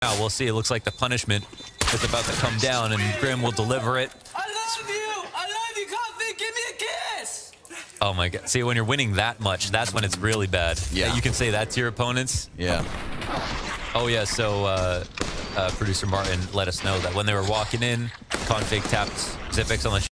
Now we'll see. It looks like the punishment is about to come down, and Grim will deliver it. I love you! I love you, Coffee! Give me a kiss! Oh my god. See, when you're winning that much, that's when it's really bad. Yeah. You can say that to your opponents. Yeah. Oh yeah, so producer Martin let us know that when they were walking in, Config tapped Xyp9x on the